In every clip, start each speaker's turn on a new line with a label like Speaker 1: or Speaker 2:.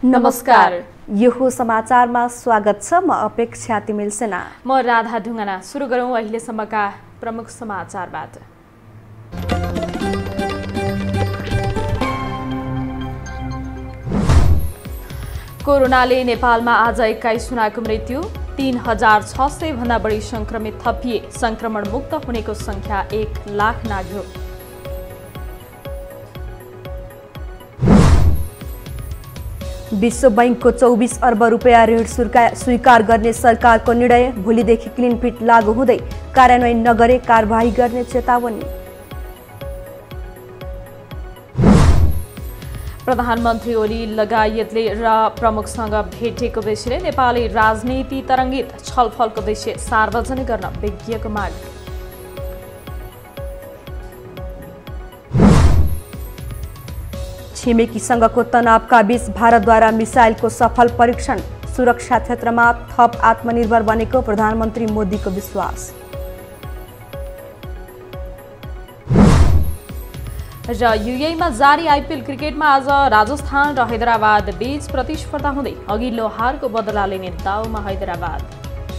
Speaker 1: नमस्कार।
Speaker 2: यो समाचारमा स्वागत छ। म अपेक्षा तिमिल सेना।
Speaker 1: म राधा ढुङ्गाना। सुरु गरौँ अहिलेसम्मका प्रमुख समाचारबाट। कोरोनाले नेपालमा आज 21 जनाको मृत्यु, 3600 भन्दा बढी संक्रमित थपिए। संक्रमण मुक्त हुनेको संख्या 1 लाख नाग्यो।
Speaker 2: विश्व बैंकको 24 अर्ब रुपियाँ ऋण स्वीकार गर्ने सरकारको निर्णय। भोलिदेखि क्लिन फिट लागू हुँदै कार्यान्वयन नगरे कारबाही गर्ने चेतावनी।
Speaker 1: प्रधानमन्त्री ओली लगायतले प्रमुखसँग भेटेको विषयले नेपाली राजनीति तरङ्गित। छलफलको विषय सार्वजनिक गर्न विज्ञको माग।
Speaker 2: छिमेकीसँगको तनावका बीच भारतद्वारा मिसाइलको सफल परीक्षण। सुरक्षा क्षेत्रमा थप आत्मनिर्भर बनेको प्रधानमन्त्री मोदीको विश्वास।
Speaker 1: र युएईमा जारी आइपिएल क्रिकेटमा आज राजस्थान र हैदराबाद बीच प्रतिस्पर्धा हुँदै अघिल्लो हारको बदला लिने दाउमा हैदराबाद।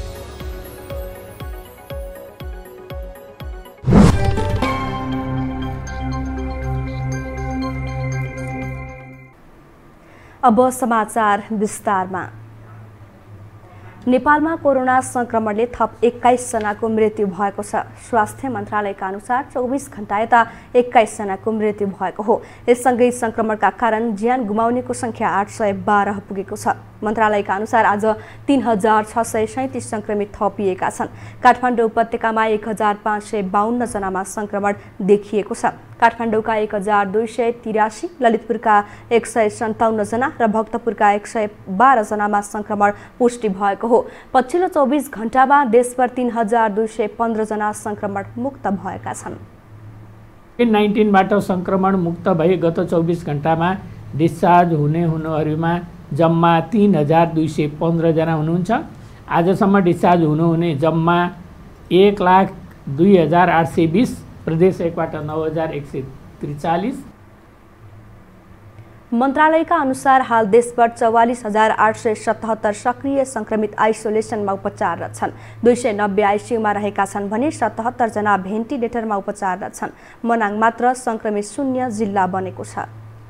Speaker 2: अब समाचार विस्तारमा। नेपालमा कोरोना संक्रमणले थप 21 जनाको मृत्यु भएको छ। स्वास्थ्य मन्त्रालयका अनुसार 24 घण्टा यता 21 जनाको मृत्यु भएको हो। यससँगै संक्रमणका कारण ज्यान गुमाउनेको संख्या 812 पुगेको छ। मन्त्रालयका अनुसार आज 3637 संक्रमित थपिएका छन्। काठमाडौँ उपत्यकामा 1552 जनामा संक्रमण देखिएको छ। काठमाडौँका 1283, ललितपुरका 157 जना र भक्तपुरका 112 जनामा संक्रमण पुष्टि भएको हो। पछिल्लो 24 घण्टामा देशभर 3215 जना संक्रमण मुक्त भएका छन्।
Speaker 3: कोभिड-19 बाट संक्रमण मुक्त भई गत 24 घण्टामा डिस्चार्ज हुनेहरूमा जम्मा 3215 जना हुनुहुन्छ। आजसम्म डिस्चार्ज हुनुहुने जम्मा 1,02,820, प्रदेश 1 बाट 9143।
Speaker 2: मन्त्रालयका अनुसार हाल देशभर 44,877 सक्रिय संक्रमित आइसोलेसनमा उपचाररत छन्। 290 आइसियुमा रहेका छन् भने 77 जना भेन्टिलेटरमा उपचाररत छन्। मनाङ मात्र संक्रमित 0 जिल्ला बनेको छ।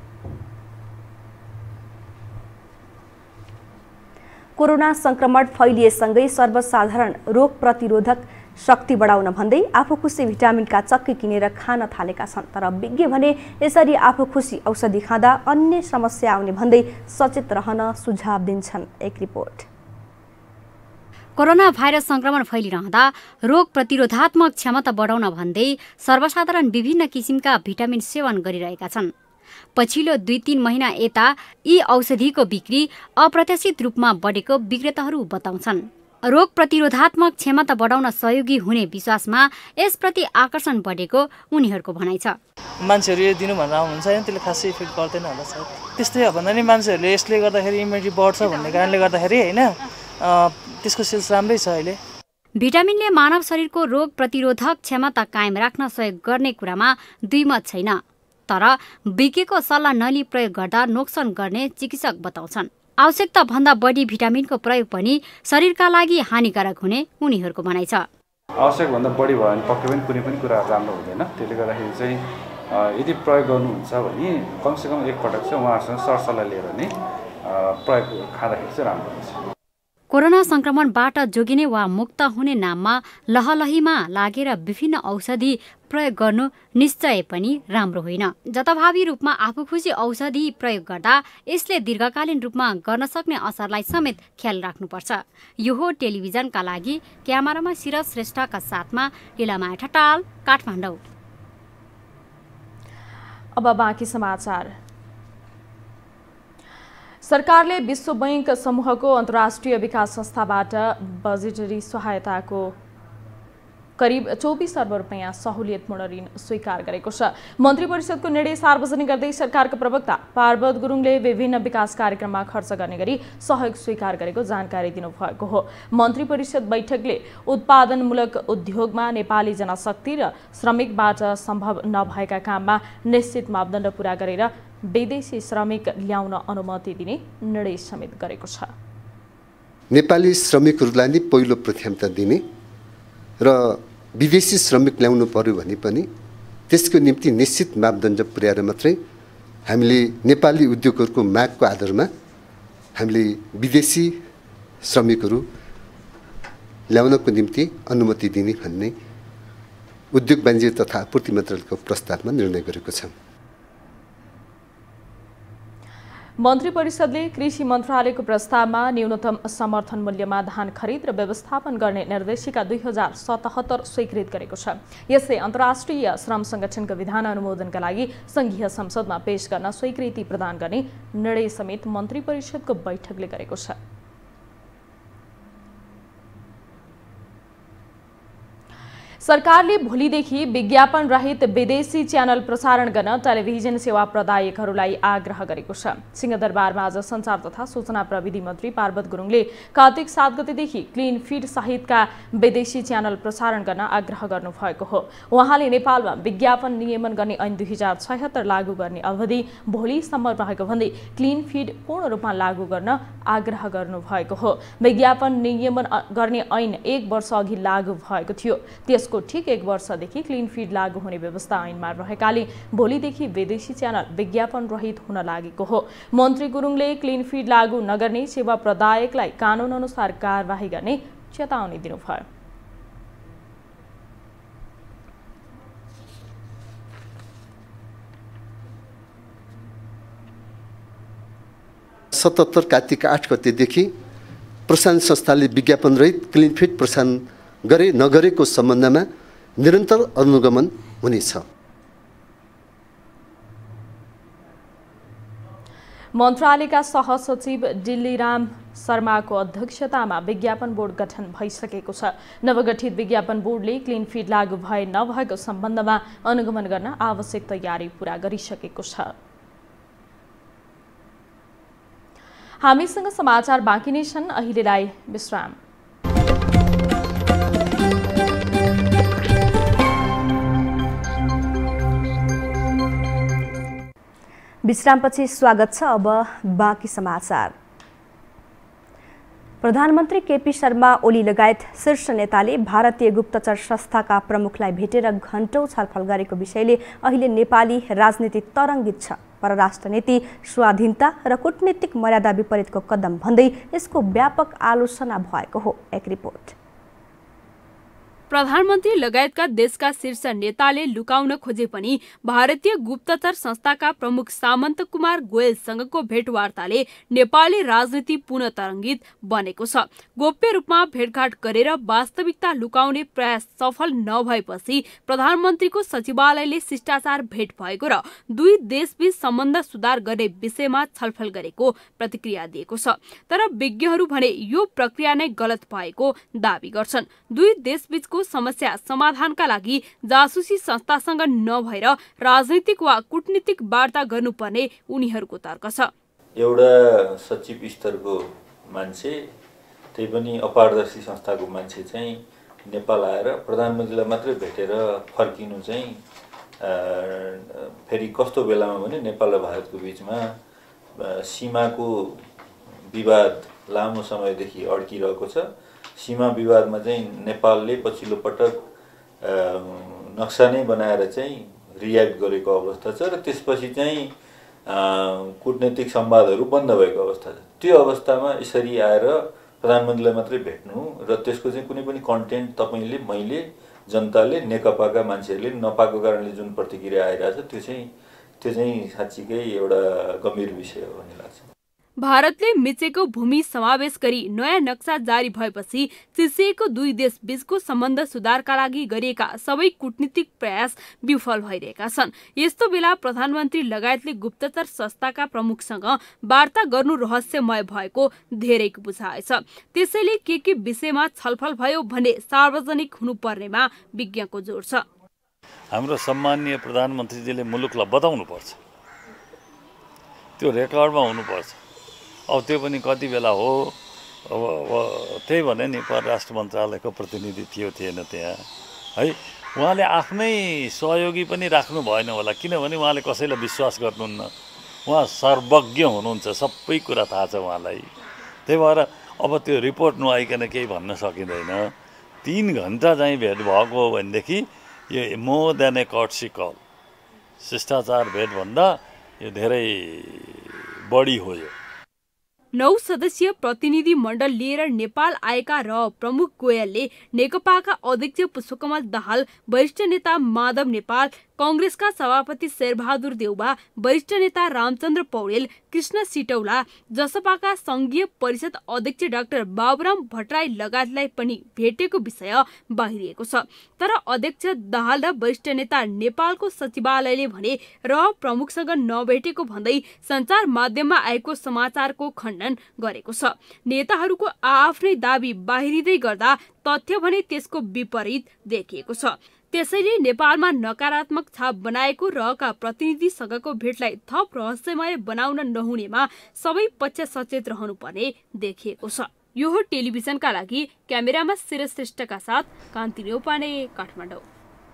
Speaker 2: कोरोना संक्रमण फैलिएसँगै सर्वसाधारण रोग प्रतिरोधक शक्ति बढाउन भन्दै आफू खुसी भिटामिनका चक्की किनेर खान थालेका छन्। तर विज्ञ भने यसरी आफू खुसी औषधि खाँदा अन्य समस्या आउने भन्दै सचेत रहन सुझाव दिन्छन्। एक रिपोर्ट।
Speaker 4: कोरोना भाइरस संक्रमण फैलिरहँदा रोग प्रतिरोधात्मक क्षमता बढाउन भन्दै सर्वसाधारण विभिन्न किसिमका भिटामिन सेवन गरिरहेका छन्। पछिल्लो 2-3 महिना यता यी औषधिको बिक्री अप्रत्याशित रूपमा बढेको विक्रेताहरू बताउँछन्। रोग प्रतिरोधात्मक क्षमता बढाउन सहयोगी हुने विश्वासमा यसप्रति आकर्षण बढेको उनीहरूको भनाइ छ।
Speaker 5: मान्छेहरू यो दिनु भनेर आउनुहुन्छ हैन, त्यसले खासै इफेक्ट गर्दैन होला सायद। त्यस्तै हो भन्दा नि मान्छेहरूले यसले गर्दाखेरि इम्युनिटी बढ्छ भन्ने कारणले गर्दाखेरि हैन त्यसको सेल्स राम्रै छ अहिले।
Speaker 4: भिटामिनले मानव शरीरको रोग प्रतिरोधक क्षमता कायम राख्न सहयोग गर्ने कुरामा दुई मत छैन। तर विज्ञको सल्लाह नलिई प्रयोग गर्दा नोक्सान गर्ने चिकित्सक बताउँछन्। आवश्यकता भन्दा बढी भिटामिनको प्रयोग पनि शरीरका लागि हानिकारक हुने उनीहरूको भनाइ छ।
Speaker 6: आवश्यक भन्दा बढी भयो भने पक्कै पनि कुनै पनि कुरा राम्रो हुँदैन। त्यसले गर्दाखेरि चाहिँ यदि प्रयोग गर्नुहुन्छ भने कमसेकम एकपटक चाहिँ उहाँहरूसँग सरसल्लाह लिएर नै प्रयोग खाँदाखेरि चाहिँ राम्रो हुन्छ।
Speaker 4: कोरोना संक्रमणबाट जोगिने वा मुक्त हुने नाममा लहलहीमा लागेर विभिन्न औषधि प्रयोग गर्नु निश्चय पनि राम्रो होइन। जथाभावी रूपमा आफू खुसी औषधि प्रयोग गर्दा यसले दीर्घकालीन रूपमा गर्न सक्ने असरलाई समेत ख्याल राख्नुपर्छ। यो हो टेलिभिजनका लागि क्यामेरामा सिरज श्रेष्ठका साथमा लीलामाया ठटाल, काठमाडौँ।
Speaker 1: अब बाँकी समाचार। सरकारले विश्व बैंक समूहको अन्तर्राष्ट्रिय विकास संस्थाबाट बजेटरी सहायताको करिब 24 अर्ब रुपैयाँ सहुलियतपूर्ण ऋण स्वीकार गरेको छ। मन्त्री परिषदको निर्णय सार्वजनिक गर्दै सरकारका प्रवक्ता पार्वत गुरुङले विभिन्न विकास कार्यक्रममा खर्च गर्ने गरी सहयोग स्वीकार गरेको जानकारी दिनुभएको हो। मन्त्री परिषद बैठकले उत्पादनमूलक उद्योगमा नेपाली जनशक्ति र श्रमिकबाट सम्भव नभएका काममा निश्चित मापदण्ड पूरा गरेर विदेशी श्रमिक ल्याउन अनुमति दिने निर्णय समेत गरेको छ।
Speaker 7: नेपाली श्रमिकहरूलाई नै पहिलो प्राथमिकता दिने र विदेशी श्रमिक ल्याउनु पर्यो भने पनि त्यसको निम्ति निश्चित मापदण्ड पुर्याएर मात्रै हामीले नेपाली उद्योगहरूको मागको आधारमा हामीले विदेशी श्रमिकहरू ल्याउनको निम्ति अनुमति दिने भन्ने उद्योग वाणिज्य तथा आपूर्ति मन्त्रालयको प्रस्तावमा निर्णय गरेको छ।
Speaker 1: मन्त्री परिषदले कृषि मन्त्रालयको प्रस्तावमा न्यूनतम समर्थन मूल्यमा धान खरिद र व्यवस्थापन गर्ने निर्देशिका 2077 स्वीकृत गरेको छ। यसले अन्तर्राष्ट्रिय श्रम संगठनको विधान अनुमोदनका लागि संघीय संसदमा पेश गर्न स्वीकृति प्रदान गर्ने निर्णय समेत मन्त्री परिषदको बैठकले गरेको छ। सरकारले भोलिदेखि विज्ञापन रहित विदेशी च्यानल प्रसारण गर्न टेलिभिजन सेवा प्रदायकहरूलाई आग्रह गरेको छ। सिंहदरबारमा आज सञ्चार तथा सूचना प्रविधि मन्त्री पार्वत गुरुङले कार्तिक 7 गतेदेखि क्लिन फिड सहितका विदेशी च्यानल प्रसारण गर्न आग्रह गर्नुभएको हो। उहाँले नेपालमा विज्ञापन नियमन गर्ने ऐन 2076 लागू गर्ने अवधि भोलिसम्म रहेको भन्दै क्लिन फिड पूर्ण रूपमा लागू गर्न आग्रह गर्नुभएको हो। विज्ञापन नियमन गर्ने ऐन 1 वर्ष अघि लागू भएको थियो। त्यसको ठीक 1 वर्षदेखि क्लिन फिड लागू हुने व्यवस्था ऐनमा रहेकाले भोलिदेखि विदेशी च्यानल विज्ञापन रहित हुन लागेको हो। मन्त्री गुरुङले क्लिन फिड लागू नगर्ने सेवा प्रदायकलाई कानून अनुसार कारबाही गर्ने चेतावनी दिनुभयो।
Speaker 7: 77 कार्तिक 8 गतेदेखि प्रसारण संस्थाले विज्ञापन रहित क्लिन फिड प्रसारण गरे नगरेको सम्बन्धमा निरन्तर अनुगमन हुनेछ।
Speaker 1: मन्त्रालयका सहसचिव दिल्लीराम शर्माको अध्यक्षतामा विज्ञापन बोर्ड गठन भइसकेको छ। नवगठित विज्ञापन बोर्डले क्लिन फिड लागू भए नभएको सम्बन्धमा अनुगमन गर्न आवश्यक तयारी पूरा गरिसकेको छ। हामीसँग समाचार बाँकी नै छन्, अहिलेलाई विश्राम।
Speaker 2: विश्रामपछि स्वागत छ। अब बाँकी समाचार। प्रधानमन्त्री केपी शर्मा ओली लगायत शीर्ष नेताले भारतीय गुप्तचर संस्थाका प्रमुखलाई भेटेर घण्टौं छलफल गरेको विषयले अहिले नेपाली राजनीति तरङ्गित छ। परराष्ट्र नीति, स्वाधीनता र कूटनीतिक मर्यादा विपरीतको कदम भन्दै यसको व्यापक आलोचना भएको हो। एक रिपोर्ट।
Speaker 8: प्रधानमन्त्री लगायतका देशका शीर्ष नेताले लुकाउन खोजे पनि भारतीय गुप्तचर संस्थाका प्रमुख सामन्त कुमार गोयलसँगको भेटवार्ताले नेपाली राजनीति पुनः तरङ्गित बनेको छ। गोप्य रूपमा भेटघाट गरेर वास्तविकता लुकाउने प्रयास सफल नभएपछि प्रधानमन्त्रीको सचिवालयले शिष्टाचार भेट भएको र दुई देशबीच सम्बन्ध सुधार गर्ने विषयमा छलफल गरेको प्रतिक्रिया दिएको छ। तर विज्ञहरू भने यो प्रक्रिया नै गलत भएको दावी गर्छन्। दुई देशबीचको समस्या समाधानका लागि जासुसी संस्थासँग नभएर राजनीतिक वा कूटनीतिक वार्ता गर्नुपर्ने उनीहरूको तर्क छ।
Speaker 9: एउटा सचिव स्तरको मान्छे, त्यही पनि अपारदर्शी संस्थाको मान्छे चाहिँ नेपाल आएर प्रधानमन्त्रीलाई मात्रै भेटेर फर्किनु चाहिँ फेरि कस्तो बेलामा भने नेपाल र भारतको बिचमा सीमाको विवाद लामो समयदेखि अड्किरहेको छ। सीमा विवादमा चाहिँ नेपालले पछिल्लो पटक नक्सा नै बनाएर चाहिँ रियाक्ट गरेको अवस्था छ र त्यसपछि चाहिँ कूटनीतिक संवादहरू बन्द भएको अवस्था छ। त्यो अवस्थामा यसरी आएर प्रधानमन्त्रीलाई मात्रै भेट्नु र त्यसको चाहिँ कुनै पनि कन्टेन्ट तपाईले, मैले, जनताले, नेकपाका मान्छेहरूले नपाएको कारणले जुन प्रतिक्रिया आइरहेछ त्यो चाहिँ साँच्चीकै एउटा गम्भीर विषय हो भन्ने लाग्छ।
Speaker 8: भारतले मिचेको भूमि समावेश गरी नयाँ नक्सा जारी भएपछि चिसिएको दुई देश बीचको सम्बन्ध सुधारका लागि गरिएका सबै कूटनीतिक प्रयास विफल भइरहेका छन्। यस्तो बेला प्रधानमन्त्री लगायतले गुप्तचर संस्थाका प्रमुखसँग वार्ता गर्नु रहस्यमय भएको धेरैको बुझाइ छ। त्यसैले के विषयमा छलफल भयो भन्ने सार्वजनिक हुनुपर्नेमा विज्ञको जोड छ।
Speaker 10: हाम्रो सम्माननीय प्रधानमन्त्रीजीले मुलुकलाई बताउनु पर्छ, त्यो रेकर्डमा हुनुपर्छ। अब त्यो पनि कति बेला हो, अब त्यही भने नि परराष्ट्र मन्त्रालयको प्रतिनिधि थियो थिएन त्यहाँ है। उहाँले आफ्नै सहयोगी पनि राख्नु भएन होला, किनभने उहाँले कसैलाई विश्वास गर्नुहुन्न। उहाँ सर्वज्ञ हुनुहुन्छ, सबै कुरा थाहा छ उहाँलाई। त्यही भएर अब त्यो रिपोर्ट नआइकन केही भन्न सकिँदैन। 3 घन्टा चाहिँ भेट भएको हो भनेदेखि यो more than a courtesy call, शिष्टाचार भेटभन्दा यो धेरै बढी हो। यो
Speaker 8: 9 सदस्यीय प्रतिनिधि मण्डल लिएर नेपाल आएका र प्रमुख गोयलले नेकपाका अध्यक्ष पुष्पकमल दाहाल, वरिष्ठ नेता माधव नेपाल, कांग्रेसका सभापति शेरबहादुर देउबा, वरिष्ठ नेता रामचन्द्र पौडेल, कृष्ण सिटौला, जसपाका संघीय परिषद अध्यक्ष डाक्टर बाबुराम भट्टराई लगायतलाई पनि भेटेको विषय बाहिरिएको छ। तर अध्यक्ष दाहाल र वरिष्ठ नेता नेपालको सचिवालयले भने र प्रमुखसँग नभेटेको भन्दै सञ्चार माध्यममा आएको समाचारको खण्डन गरेको छ। नेताहरूको आफ्नै दाबी बाहिरिँदै गर्दा तथ्य भने त्यसको विपरीत देखिएको छ। त्यसैले नेपालमा नकारात्मक छाप बनाएको रहका प्रतिनिधिसँगको भेटलाई थप रहस्यमय बनाउन नहुनेमा सबै पक्ष सचेत रहनुपर्ने देखिएको छ। यो हो टेलिभिजनका लागि क्यामेरामा शिरज श्रेष्ठका साथ कान्ति न्यौपाने, काठमाडौँ।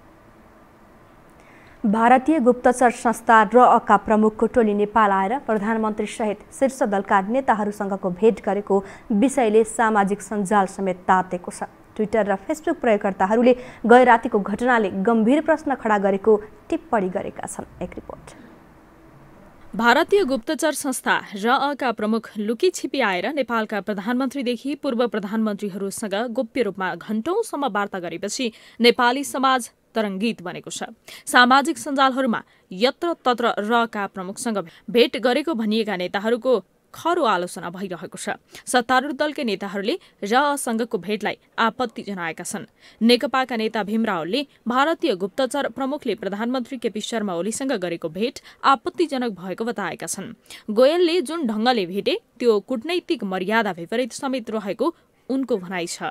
Speaker 2: भारतीय गुप्तचर संस्था रअका प्रमुखको टोली नेपाल आएर प्रधानमन्त्री सहित शीर्ष दलका नेताहरूसँगको भेट गरेको विषयले सामाजिक सञ्जाल समेत तातेको छ। ट्विटर र फेसबुक प्रयोगकर्ताहरूले गए रातिको घटनाले गम्भीर प्रश्न खडा गरेको टिप्पणी गरेका छन्। एक रिपोर्ट।
Speaker 1: भारतीय गुप्तचर संस्था रअका प्रमुख लुकी छिपी आएर नेपालका प्रधानमन्त्रीदेखि पूर्व प्रधानमन्त्रीहरूसँग गोप्य रूपमा घण्टौंसम्म वार्ता गरेपछि नेपाली समाज तरङ्गित बनेको छ। सामाजिक सञ्जालहरूमा यत्र तत्र रअका प्रमुखसँग भेट गरेको भनिएका नेताहरूको खरो आलोचना भइरहेको छ। सत्तारूढ दलका नेताहरूले रअसँगको भेटलाई आपत्ति जनाएका छन्। नेकपाका नेता भीम रावलले भारतीय गुप्तचर प्रमुखले प्रधानमन्त्री केपी शर्मा ओलीसँग गरेको भेट आपत्तिजनक भएको बताएका छन्। गोयलले जुन ढंगले भेटे त्यो कूटनैतिक मर्यादा विपरीत समेत रहेको उनको भनाइ छ।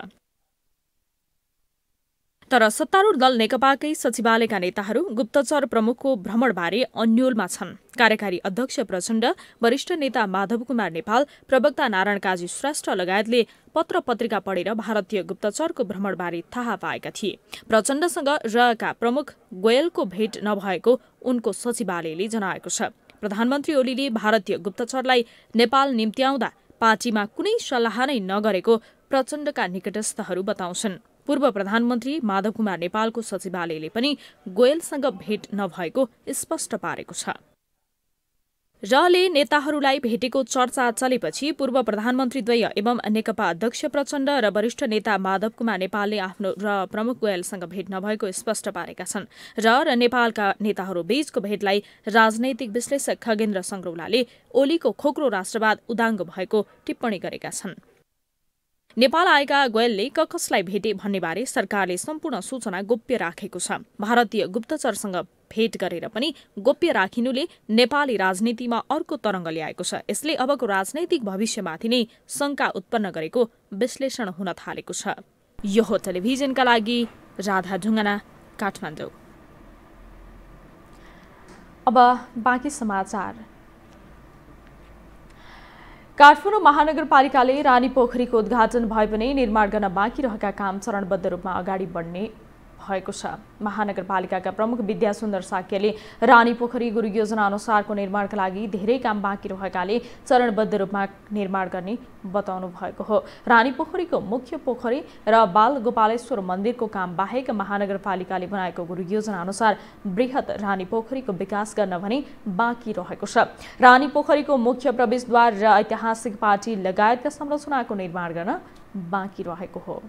Speaker 1: तर सत्तारूढ दल नेकपाकै सचिवालयका नेताहरू गुप्तचर प्रमुखको भ्रमणबारे अन्योलमा छन्। कार्यकारी अध्यक्ष प्रचण्ड, वरिष्ठ नेता माधव कुमार नेपाल, प्रवक्ता नारायण काजी श्रेष्ठ लगायतले पत्र पत्रिका पढेर भारतीय गुप्तचरको भ्रमणबारे थाहा पाएका थिए। प्रचण्डसँग रअका प्रमुख गोयलको भेट नभएको उनको सचिवालयले जनाएको छ। प्रधानमन्त्री ओलीले भारतीय गुप्तचरलाई नेपाल निम्त्याउँदा पार्टीमा कुनै सल्लाह नै नगरेको प्रचण्डका निकटस्थहरू बताउँछन्। पूर्व प्रधानमन्त्री माधव कुमार नेपालको सचिवालयले पनि गोयलसँग भेट नभएको स्पष्ट पारेको छ। रले नेताहरूलाई भेटेको चर्चा चलेपछि पूर्व प्रधानमन्त्रीद्वय एवं नेकपा अध्यक्ष प्रचण्ड र वरिष्ठ नेता माधव कुमार नेपालले आफ्नो र प्रमुख गोयलसँग भेट नभएको स्पष्ट पारेका छन्। र नेपालका नेताहरू बीचको भेटलाई राजनैतिक विश्लेषक खगेन्द्र संग्रौलाले ओलीको खोक्रो राष्ट्रवाद उदाङ्ग भएको टिप्पणी गरेका छन्। नेपाल आएका गोयलले कसलाई भेटे भन्नेबारे सरकारले सम्पूर्ण सूचना गोप्य राखेको छ। भारतीय गुप्तचरसँग भेट गरेर पनि गोप्य राखिनुले नेपाली राजनीतिमा अर्को तरङ्ग ल्याएको छ। यसले अबको राजनैतिक भविष्यमाथि नै शंका उत्पन्न गरेको विश्लेषण हुन थालेको छ। यो हो टेलिभिजनका लागि राधा ढुङ्गाना, काठमाडौँ। अब बाँकी समाचार। काठमाडौँ महानगरपालिकाले रानी पोखरीको उद्घाटन भए पनि निर्माण गर्न बाँकी रहेका काम चरणबद्ध रूपमा अगाडि बढ्ने भएको छ। महानगरपालिकाका प्रमुख विद्यासुन्दर साक्यले रानी पोखरी गुरु योजना अनुसारको निर्माणका लागि धेरै काम बाँकी रहेकाले चरणबद्ध रूपमा निर्माण गर्ने बताउनु भएको हो। रानी पोखरीको मुख्य पोखरी र बाल गोपालेश्वर मन्दिरको काम बाहेक महानगरपालिकाले बनाएको गुरु योजना अनुसार बृहत रानी पोखरीको विकास गर्न भने बाँकी रहेको छ। रानी पोखरीको मुख्य प्रवेशद्वार र ऐतिहासिक पार्टी लगायतका संरचनाको निर्माण गर्न बाँकी रहेको हो।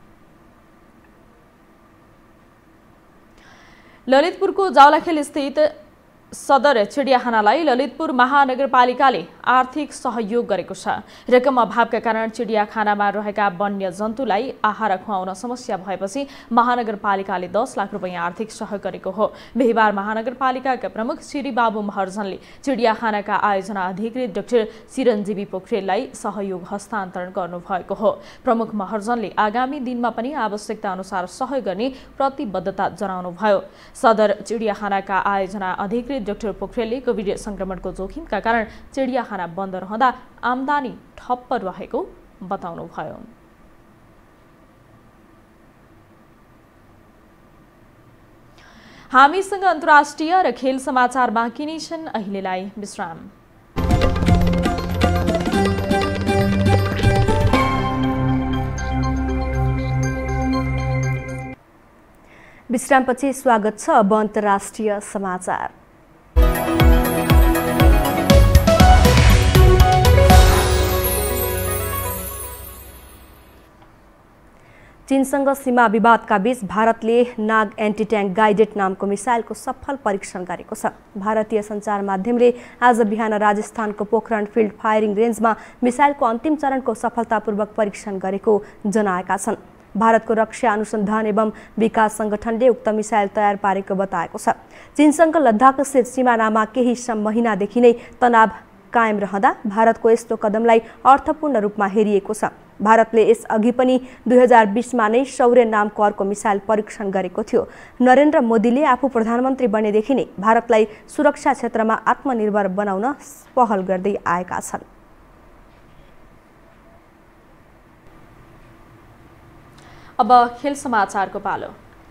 Speaker 1: ललितपुरको जावलाखेल स्थित सदर चिडियाखानालाई ललितपुर महानगरपालिकाले आर्थिक सहयोग गरेको छ। रकम अभावका कारण चिडियाखानामा रहेका वन्य जन्तुलाई आहार खुवाउन समस्या भएपछि महानगरपालिकाले 10 लाख रुपैयाँ आर्थिक सहयोग गरेको हो। बिहिबार महानगरपालिकाका प्रमुख श्री बाबु महर्जनले चिडियाखानाका आयोजना अधिकृत डाक्टर चिरञ्जीवी पोखरेललाई सहयोग हस्तान्तरण गर्नुभएको हो। प्रमुख महर्जनले आगामी दिनमा पनि आवश्यकता अनुसार सहयोग गर्ने प्रतिबद्धता जनाउनुभयो। सदर चिडियाखानाका आयोजना अधिकृत डाक्टर पोखरेलले कोभिड संक्रमणको जोखिमका कारण चिडियाखाना बन्द रहँदा आमदानी ठप्प रहेको बताउनुभयो। हामीसँग अन्तर्राष्ट्रिय र खेल समाचार बाँकी नै छन्। अहिलेलाई विश्राम।
Speaker 2: विश्रामपछि स्वागत छ अब अन्तर्राष्ट्रिय समाचार। चीनसँग सीमा विवादका बीच भारतले नाग एन्टी ट्याङ्क गाइडेड नामको मिसाइलको सफल परीक्षण गरेको छ। भारतीय सञ्चार माध्यमले आज बिहान राजस्थानको पोखरण फिल्ड फायरिङ रेन्जमा मिसाइलको अन्तिम चरणको सफलतापूर्वक परीक्षण गरेको जनाएका छन्। भारतको रक्षा अनुसन्धान एवं विकास संगठनले उक्त मिसाइल तयार पारेको बताएको छ। चीनसँग लद्दाखस्थित सिमानामा केही महिनादेखि नै तनाव कायम रहँदा भारतको यस्तो कदमलाई अर्थपूर्ण रूपमा हेरिएको छ। भारतले यस अघि पनि 2020मा नै शौर्य नामको अर्को मिसाइल परीक्षण गरेको थियो। नरेन्द्र मोदीले आफू प्रधानमन्त्री बनेदेखि नै भारतलाई सुरक्षा क्षेत्रमा आत्मनिर्भर बनाउन पहल गर्दै आएका छन्।
Speaker 1: अब खेल समाचारको पालो।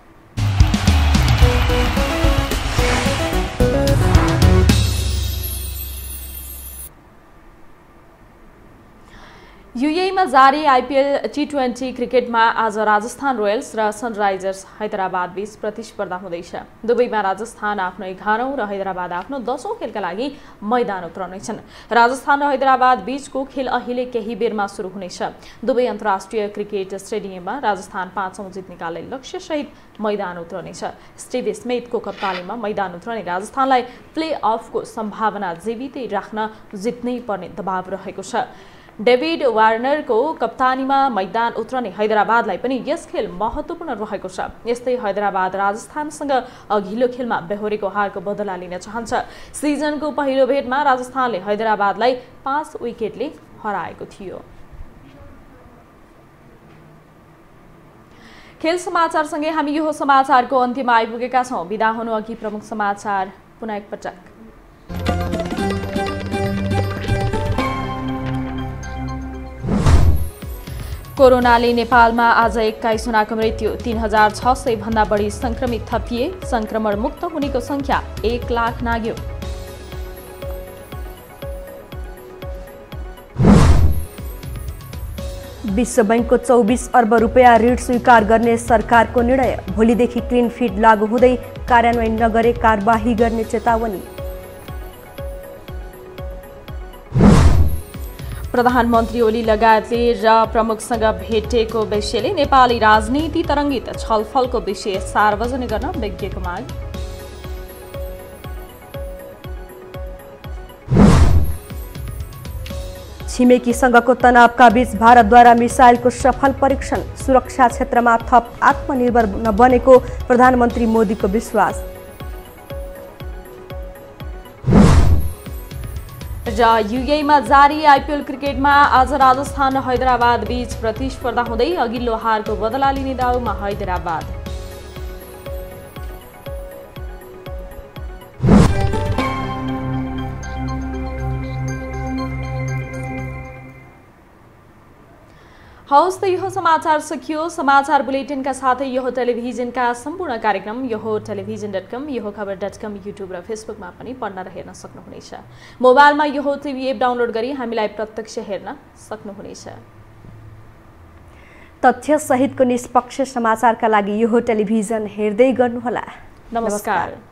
Speaker 1: युएईमा जारी आइपिएल T20 क्रिकेटमा आज राजस्थान रोयल्स र सनराइजर्स हैदराबाद बीच प्रतिस्पर्धा हुँदैछ। दुवैमा राजस्थान आफ्नो 11औं र हैदराबाद आफ्नो 10औं खेलका लागि मैदान उत्रनेछन्। राजस्थान र हैदराबाद बीचको खेल अहिले केही बेरमा सुरु हुनेछ। दुवै अन्तर्राष्ट्रिय क्रिकेट स्टेडियममा राजस्थान 5औं जित निकाल्ने लक्ष्यसहित मैदान उत्रनेछ। स्टिभ स्मिथको कप्तानीमा मैदान उत्रने राजस्थानलाई प्ले अफको सम्भावना जीवितै राख्न जित्नै पर्ने दबाव रहेको छ। डेभिड वार्नरको कप्तानीमा मैदान उत्रने हैदराबादलाई पनि यस खेल महत्त्वपूर्ण रहेको छ। यस्तै हैदराबाद राजस्थानसँग अघिल्लो खेलमा बेहोरेको हारको बदला लिन चाहन्छ। सिजनको पहिलो भेटमा राजस्थानले हैदराबादलाई 5 विकेटले हराएको थियो। खेल समाचारसँगै हामी यो समाचारको अन्त्यमा आइपुगेका छौं। बिदा हुनु अघि प्रमुख समाचार पुनः एकपटक। कोरोनाले नेपालमा आज 21 जनाको मृत्यु, 3600 भन्दा बढी संक्रमित थपिए। संक्रमण मुक्त हुनेको संख्या 1 लाख नाग्यो।
Speaker 2: विश्व बैंकको 24 अर्ब रुपैयाँ ऋण स्वीकार गर्ने सरकारको निर्णय। भोलिदेखि क्लिन फिड लागू हुँदै कार्यान्वयन नगरे कारबाही गर्ने चेतावनी।
Speaker 1: प्रधानमन्त्री ओली लगायतले र प्रमुखसँग भेटेको विषयले नेपाली राजनीति तरङ्गित, छलफलको विषय सार्वजनिक गर्न विज्ञको माग।
Speaker 2: छिमेकीसँगको तनावका बीच भारतद्वारा मिसाइलको सफल परीक्षण। सुरक्षा क्षेत्रमा थप आत्मनिर्भर बनेको प्रधानमन्त्री मोदीको विश्वास।
Speaker 1: र युएईमा जारी आइपिएल क्रिकेटमा आज राजस्थान र हैदराबाद बीच प्रतिस्पर्धा हुँदै अघिल्लो हारको बदला लिने दाउमा हैदराबाद। हौस् त यो समाचार सकियो। समाचार बुलेटिनका साथै यो टेलिभिजनका सम्पूर्ण कार्यक्रम यो टेलिभिजन.com, यो खबर.com, युट्युब र फेसबुकमा पनि पढ्न र हेर्न सक्नुहुनेछ। मोबाइलमा यो टिभी एप डाउनलोड गरी हामीलाई प्रत्यक्ष हेर्न सक्नुहुनेछ।
Speaker 2: तथ्य सहितको निष्पक्ष समाचारका लागि यो टेलिभिजन हेर्दै गर्नुहोला।
Speaker 1: नमस्कार।